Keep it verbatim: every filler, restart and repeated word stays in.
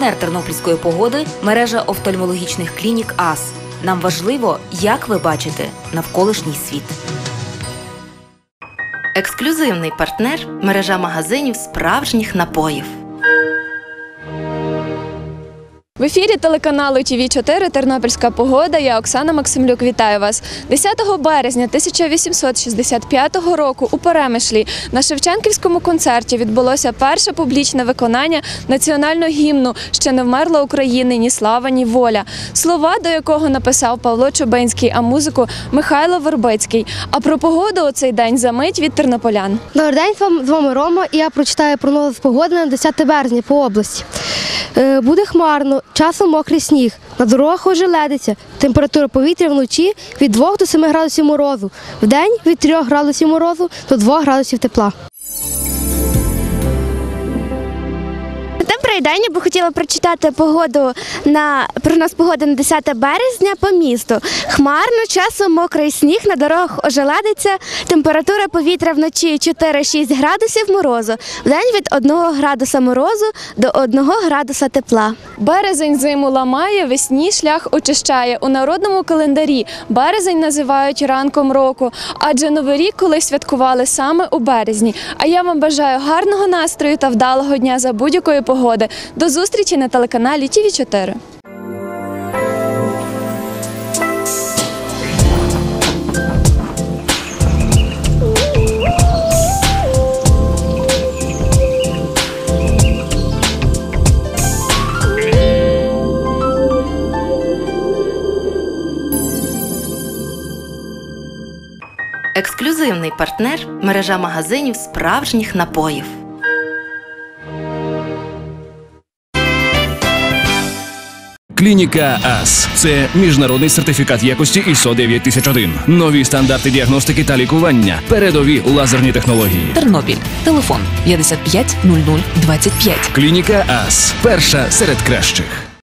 Партнер тернопільської погоди – мережа офтальмологічних клінік АС. Нам важливо, як ви бачите навколишній світ. Ексклюзивний партнер – мережа магазинів справжніх напоїв. В ефірі телеканалу Ті Ві чотири «Тернопільська погода». Я Оксана Максимлюк. Вітаю вас. десятого березня тисяча вісімсот шістдесят п'ятого року у Перемишлі на Шевченківському концерті відбулося перше публічне виконання національного гімну «Ще не вмерла України, ні слава, ні воля», слова до якого написав Павло Чубинський, а музику – Михайло Вербицький. А про погоду у цей день за мить від тернополян. Добрий день, з вами Рома, і я прочитаю прогноз погоди на десяте березня по області. Буде хмарно, часом мокрий сніг, на дорогах ожеледиться, температура повітря вночі від двох до семи градусів морозу, вдень від трьох градусів морозу до двох градусів тепла. Добрий день, я би хотіла прочитати погоду на прогноз погоди на десяте березня по місту. Хмарно, часом мокрий сніг, на дорогах ожеледиться, температура повітря вночі чотири-шість градусів морозу, вдень від одного градуса морозу до одного градуса тепла. Березень зиму ламає, весні шлях очищає. У народному календарі березень називають ранком року, адже Новий рік колись святкували саме у березні. А я вам бажаю гарного настрою та вдалого дня за будь-якої погоди. До зустрічі на телеканалі Ті Ві чотири. Ексклюзивний партнер – мережа магазинів справжніх напоїв. Клініка АС – це міжнародний сертифікат якості ай ес о дев'ять тисяч один. Нові стандарти діагностики та лікування. Передові лазерні технології. Тернопіль. Телефон п'ятдесят п'ять нуль нуль двадцять п'ять. Клініка АС – перша серед кращих.